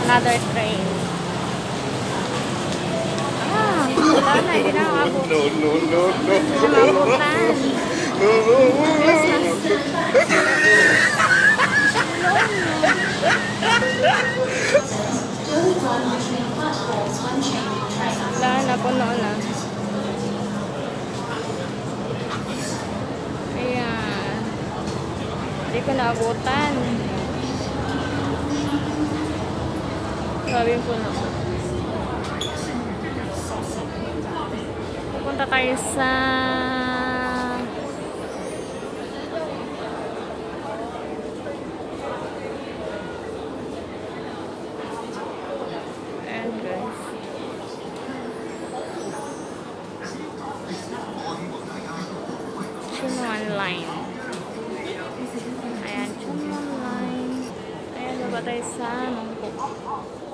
Another train. Ah, wala na. Hindi na makabot. No. Hindi na makabutan. Wala na, puno na. Ayan. Hindi ko naabutan. Grabe yung puno. Pupunta tayo sa ayan guys. Chunwan line. Ayan, Chunwan line. Ayan, baba tayo sa Mangkok.